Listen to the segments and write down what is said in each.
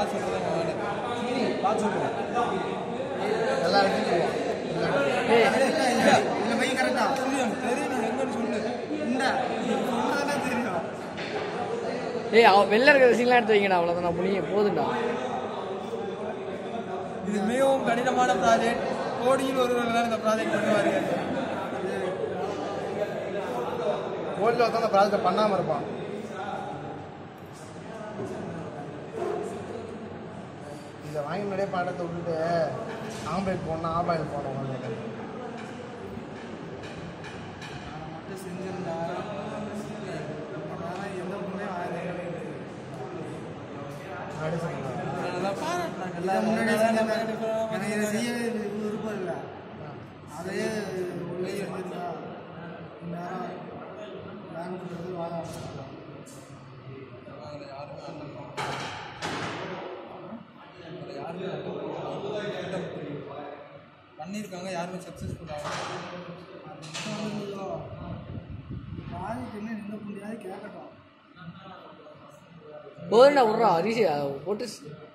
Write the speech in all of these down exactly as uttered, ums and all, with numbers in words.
எல்லாம் எடுத்துக்குவோம். இந்த பையன் கரெக்டா தெரியும் தெரியும் எங்கன்னு சொல்லு. இந்த சொல்றதெல்லாம் தெரியும். ஏய் அவ வெளில இருக்கிற சீன்லாம் எடுத்து வைங்கடா. அவ்வளோதான் நான் புனிய போதுண்டா. இது மிகவும் கடினமான ப்ராஜெக்ட். கோடியில் ஒருவர் தான் இந்த ப்ராஜெக்ட் பண்ணுவாரு. கோடியில் ஒருத்தன் அந்த ப்ராஜெக்ட் பண்ணாமல் இருப்பான். இதை வாங்கி முன்னாடியே பாடத்தை விட்டுட்டு ஆம்பளைட் போடணும் ஆபாயில் போடணும் மட்டும் செஞ்சிருந்தா எந்த பொண்ணையும் எனக்கு இதை செய்ய விருப்பம் இல்லை. அதையே உள்ளே இருந்துருந்தா இந்நேரம் பிளான் பண்ணுறது வாழ பண்ணியிருக்காங்க. யாருமே சக்ஸஸ்ஃபுல் ஆகும் ப்ராஜெக்ட் என்ன நின்று முடியாது கேட்கட்டும். போதுண்டா விட்றா அரிசி போட்டு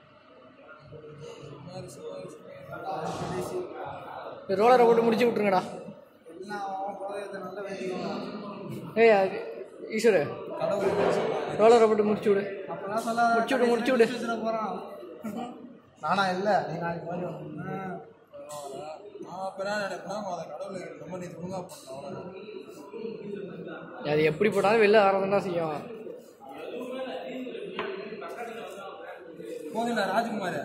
ரோலரை போட்டு முடிச்சு விட்ருங்கடா. ஏய் ஈஸ்வரு ரோலரை போட்டு முடிச்சு விடு. முடிச்சு விடு முடிச்சு விடு. நானா இல்லை நீ நாளைக்கு மாதிரி அது எப்படி போட்டாலும் வெளில வரதான் செய்யும். போதுண்ணா ராஜ்குமார்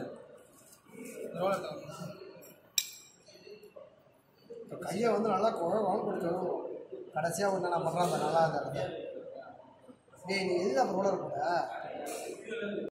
கையை வந்து நல்லா குழம்பு கொடுக்கணும். கடைசியாக ஒன்று நான் பண்ணுறேன் நல்லா இருந்தா டேய் நீ எதுக்கு அப்புறம் ரோலர் போட